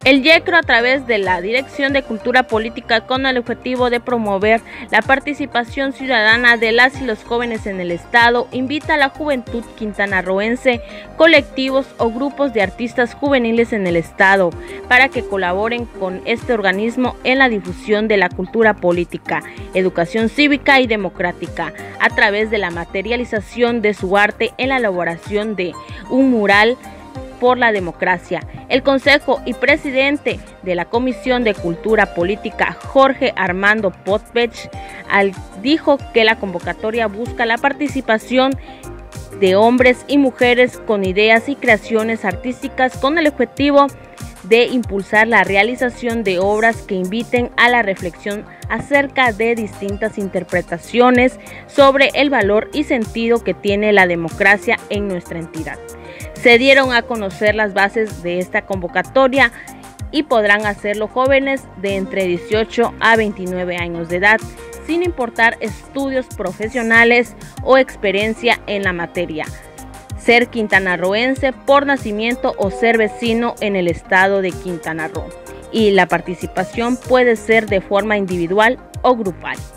El YECRO, a través de la Dirección de Cultura Política, con el objetivo de promover la participación ciudadana de las y los jóvenes en el Estado, invita a la juventud quintanarroense, colectivos o grupos de artistas juveniles en el Estado, para que colaboren con este organismo en la difusión de la cultura política, educación cívica y democrática, a través de la materialización de su arte en la elaboración de un mural por la democracia. El consejo y presidente de la Comisión de Cultura Política, Jorge Armando Potvech, dijo que la convocatoria busca la participación de hombres y mujeres con ideas y creaciones artísticas, con el objetivo de impulsar la realización de obras que inviten a la reflexión acerca de distintas interpretaciones sobre el valor y sentido que tiene la democracia en nuestra entidad. Se dieron a conocer las bases de esta convocatoria y podrán hacerlo jóvenes de entre 18 a 29 años de edad, sin importar estudios profesionales o experiencia en la materia, ser quintanarroense por nacimiento o ser vecino en el estado de Quintana Roo. Y la participación puede ser de forma individual o grupal.